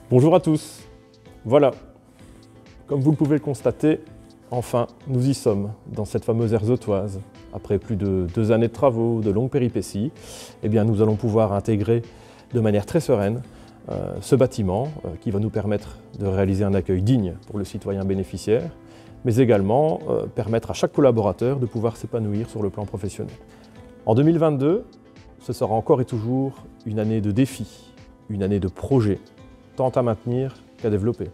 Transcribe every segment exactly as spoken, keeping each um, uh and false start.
Bonjour à tous. Voilà, comme vous le pouvez le constater, enfin, nous y sommes, dans cette fameuse aire zautoise. Après plus de deux années de travaux, de longues péripéties, eh bien, nous allons pouvoir intégrer de manière très sereine euh, ce bâtiment euh, qui va nous permettre de réaliser un accueil digne pour le citoyen bénéficiaire, mais également euh, permettre à chaque collaborateur de pouvoir s'épanouir sur le plan professionnel. En deux mille vingt-deux, ce sera encore et toujours une année de défis, une année de projets, tant à maintenir qu'à développer.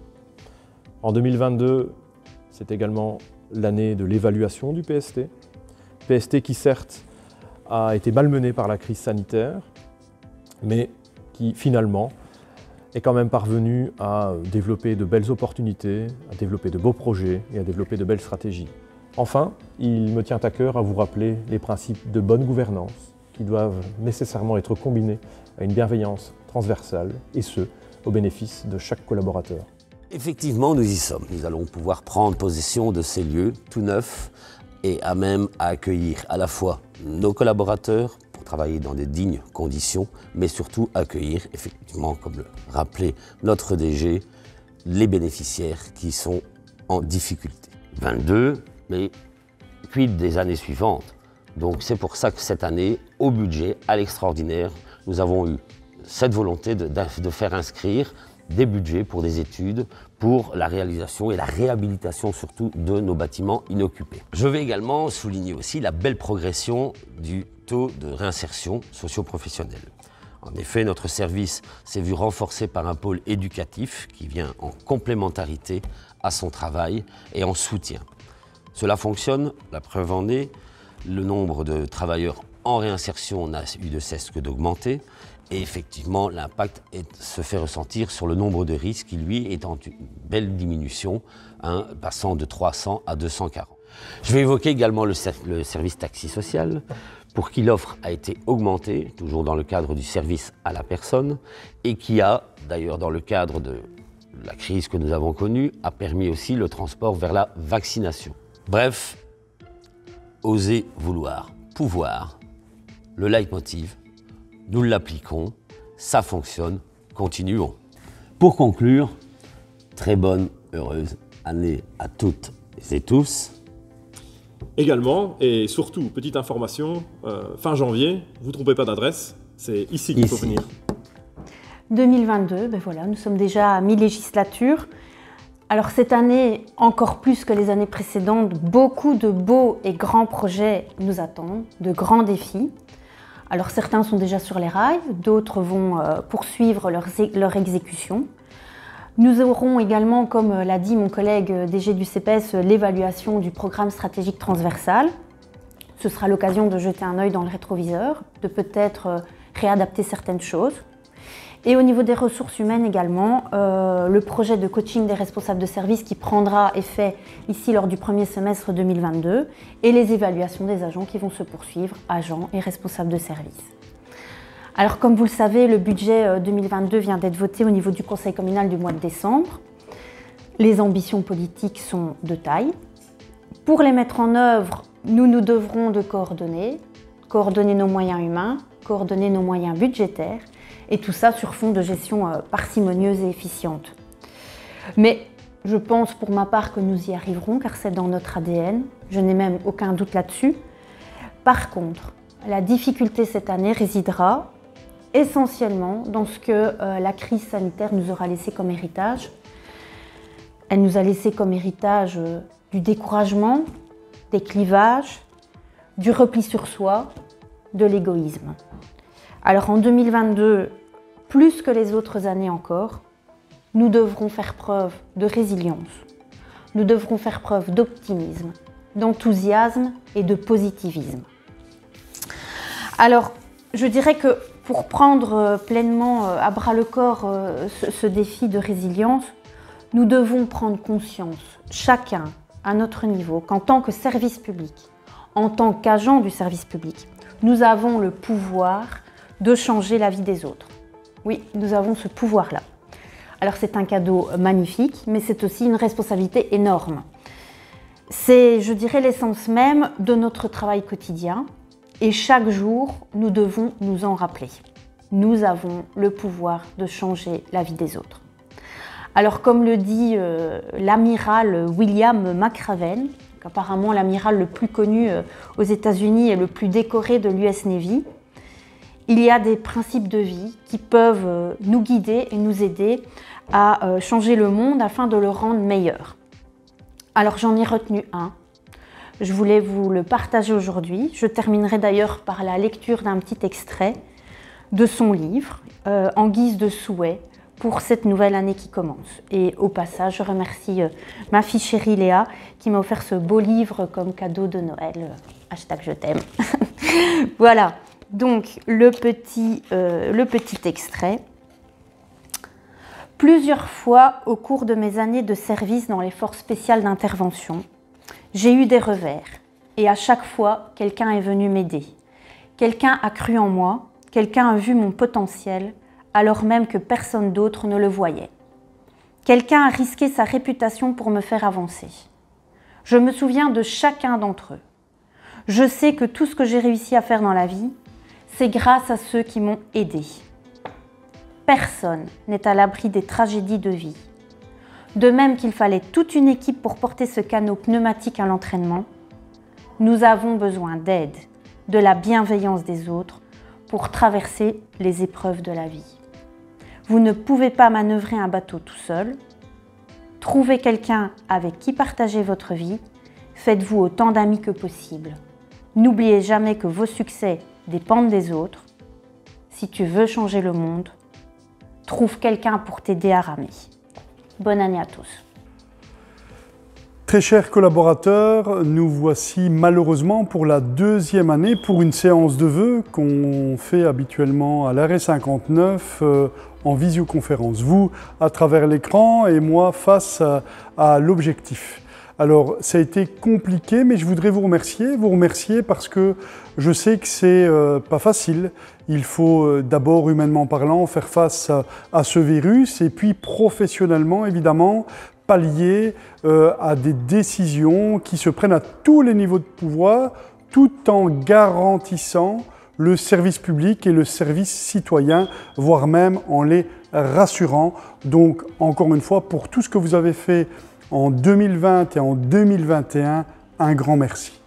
En deux mille vingt-deux, c'est également l'année de l'évaluation du P S T. P S T qui certes a été malmené par la crise sanitaire, mais qui finalement est quand même parvenu à développer de belles opportunités, à développer de beaux projets et à développer de belles stratégies. Enfin, il me tient à cœur à vous rappeler les principes de bonne gouvernance qui doivent nécessairement être combinés à une bienveillance transversale, et ce, au bénéfice de chaque collaborateur. Effectivement, nous y sommes. Nous allons pouvoir prendre possession de ces lieux tout neufs et à même à accueillir à la fois nos collaborateurs pour travailler dans de dignes conditions, mais surtout accueillir, effectivement, comme le rappelait notre D G, les bénéficiaires qui sont en difficulté. vingt-deux, mais quid des années suivantes? Donc c'est pour ça que cette année, au budget, à l'extraordinaire, nous avons eu cette volonté de, de faire inscrire des budgets pour des études, pour la réalisation et la réhabilitation surtout de nos bâtiments inoccupés. Je vais également souligner aussi la belle progression du taux de réinsertion socio-professionnelle. En effet, notre service s'est vu renforcé par un pôle éducatif qui vient en complémentarité à son travail et en soutien. Cela fonctionne, la preuve en est, le nombre de travailleurs en réinsertion n'a eu de cesse que d'augmenter. Et effectivement, l'impact se fait ressentir sur le nombre de risques qui, lui, est en une belle diminution, hein, passant de trois cents à deux cent quarante. Je vais évoquer également le, le service taxi social, pour qui l'offre a été augmentée, toujours dans le cadre du service à la personne, et qui a, d'ailleurs dans le cadre de la crise que nous avons connue, a permis aussi le transport vers la vaccination. Bref, oser vouloir, pouvoir, le leitmotiv, nous l'appliquons, ça fonctionne, continuons. Pour conclure, très bonne, heureuse année à toutes et tous. Également, et surtout, petite information, euh, fin janvier, vous ne trompez pas d'adresse, c'est ici qu'il faut venir. deux mille vingt-deux, ben voilà, nous sommes déjà à mi-législature. Alors cette année, encore plus que les années précédentes, beaucoup de beaux et grands projets nous attendent, de grands défis. Alors certains sont déjà sur les rails, d'autres vont euh, poursuivre leur, leur exécution. Nous aurons également, comme l'a dit mon collègue D G du C P S, l'évaluation du programme stratégique transversal. Ce sera l'occasion de jeter un œil dans le rétroviseur, de peut-être euh, réadapter certaines choses. Et au niveau des ressources humaines également, euh, le projet de coaching des responsables de service qui prendra effet ici lors du premier semestre deux mille vingt-deux et les évaluations des agents qui vont se poursuivre, agents et responsables de service. Alors comme vous le savez, le budget deux mille vingt-deux vient d'être voté au niveau du conseil communal du mois de décembre. Les ambitions politiques sont de taille. Pour les mettre en œuvre, nous nous devrons de coordonner, coordonner nos moyens humains, coordonner nos moyens budgétaires, et tout ça sur fond de gestion parcimonieuse et efficiente. Mais je pense pour ma part que nous y arriverons car c'est dans notre A D N, je n'ai même aucun doute là-dessus. Par contre, la difficulté cette année résidera essentiellement dans ce que euh, la crise sanitaire nous aura laissé comme héritage. Elle nous a laissé comme héritage euh, du découragement, des clivages, du repli sur soi, de l'égoïsme. Alors en deux mille vingt-deux, plus que les autres années encore, nous devrons faire preuve de résilience. Nous devrons faire preuve d'optimisme, d'enthousiasme et de positivisme. Alors, je dirais que pour prendre pleinement à bras-le-corps ce, ce défi de résilience, nous devons prendre conscience, chacun à notre niveau, qu'en tant que service public, en tant qu'agent du service public, nous avons le pouvoir de changer la vie des autres. Oui, nous avons ce pouvoir-là. Alors c'est un cadeau magnifique, mais c'est aussi une responsabilité énorme. C'est, je dirais, l'essence même de notre travail quotidien et chaque jour, nous devons nous en rappeler. Nous avons le pouvoir de changer la vie des autres. Alors comme le dit euh, l'amiral William McRaven, apparemment l'amiral le plus connu euh, aux États-Unis et le plus décoré de l'U S Navy, il y a des principes de vie qui peuvent euh, nous guider et nous aider à euh, changer le monde afin de le rendre meilleur. Alors j'en ai retenu un. Je voulais vous le partager aujourd'hui. Je terminerai d'ailleurs par la lecture d'un petit extrait de son livre, euh, en guise de souhait pour cette nouvelle année qui commence. Et au passage, je remercie euh, ma fille chérie Léa qui m'a offert ce beau livre comme cadeau de Noël. Euh, hashtag je t'aime. Voilà, donc le petit, euh, le petit extrait. Plusieurs fois au cours de mes années de service dans les forces spéciales d'intervention, j'ai eu des revers et à chaque fois, quelqu'un est venu m'aider. Quelqu'un a cru en moi, quelqu'un a vu mon potentiel, alors même que personne d'autre ne le voyait. Quelqu'un a risqué sa réputation pour me faire avancer. Je me souviens de chacun d'entre eux. Je sais que tout ce que j'ai réussi à faire dans la vie, c'est grâce à ceux qui m'ont aidé. Personne n'est à l'abri des tragédies de vie. De même qu'il fallait toute une équipe pour porter ce canot pneumatique à l'entraînement, nous avons besoin d'aide, de la bienveillance des autres pour traverser les épreuves de la vie. Vous ne pouvez pas manœuvrer un bateau tout seul. Trouvez quelqu'un avec qui partager votre vie. Faites-vous autant d'amis que possible. N'oubliez jamais que vos succès dépendent des autres. Si tu veux changer le monde, trouve quelqu'un pour t'aider à ramer. Bonne année à tous. Très chers collaborateurs, nous voici malheureusement pour la deuxième année pour une séance de vœux qu'on fait habituellement à l'arrêt cinquante-neuf euh, en visioconférence. Vous à travers l'écran et moi face à, à l'objectif. Alors ça a été compliqué, mais je voudrais vous remercier, vous remercier parce que je sais que c'est euh, pas facile. Il faut euh, d'abord humainement parlant faire face à, à ce virus et puis professionnellement évidemment pallier euh, à des décisions qui se prennent à tous les niveaux de pouvoir tout en garantissant le service public et le service citoyen, voire même en les rassurant. Donc encore une fois, pour tout ce que vous avez fait en deux mille vingt et en deux mille vingt et un, un grand merci.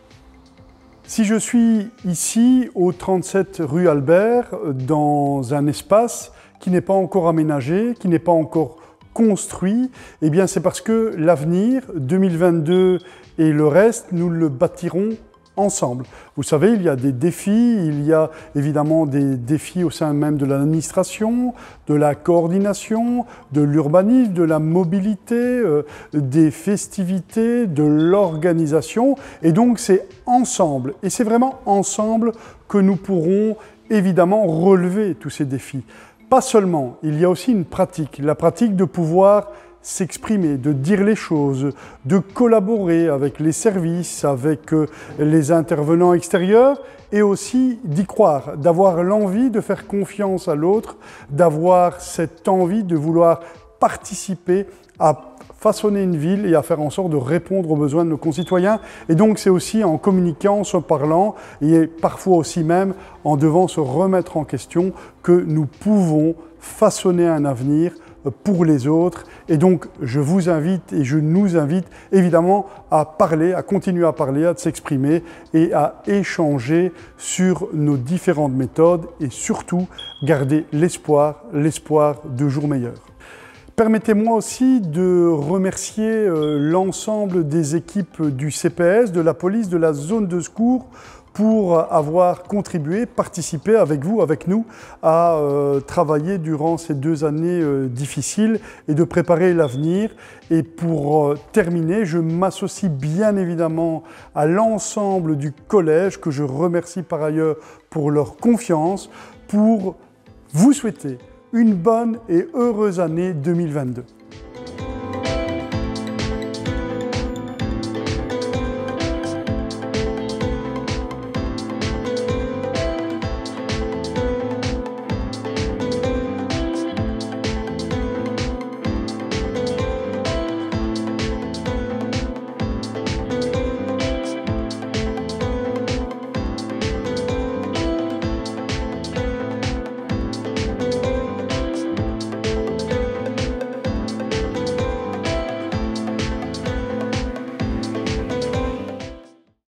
Si je suis ici au trente-sept rue Albert, dans un espace qui n'est pas encore aménagé, qui n'est pas encore construit, eh bien c'est parce que l'avenir, deux mille vingt-deux et le reste, nous le bâtirons ensemble. Vous savez, il y a des défis, il y a évidemment des défis au sein même de l'administration, de la coordination, de l'urbanisme, de la mobilité, euh, des festivités, de l'organisation. Et donc c'est ensemble, et c'est vraiment ensemble que nous pourrons évidemment relever tous ces défis. Pas seulement, il y a aussi une pratique, la pratique de pouvoir s'exprimer, de dire les choses, de collaborer avec les services, avec les intervenants extérieurs et aussi d'y croire, d'avoir l'envie de faire confiance à l'autre, d'avoir cette envie de vouloir participer à façonner une ville et à faire en sorte de répondre aux besoins de nos concitoyens. Et donc c'est aussi en communiquant, en se parlant et parfois aussi même en devant se remettre en question que nous pouvons façonner un avenir pour les autres. Et donc je vous invite et je nous invite évidemment à parler, à continuer à parler, à s'exprimer et à échanger sur nos différentes méthodes et surtout garder l'espoir, l'espoir de jours meilleurs. Permettez-moi aussi de remercier euh, l'ensemble des équipes du C P S, de la police, de la zone de secours pour avoir contribué, participé avec vous, avec nous, à euh, travailler durant ces deux années euh, difficiles et de préparer l'avenir. Et pour euh, terminer, je m'associe bien évidemment à l'ensemble du collège que je remercie par ailleurs pour leur confiance, pour vous souhaiter une bonne et heureuse année deux mille vingt-deux.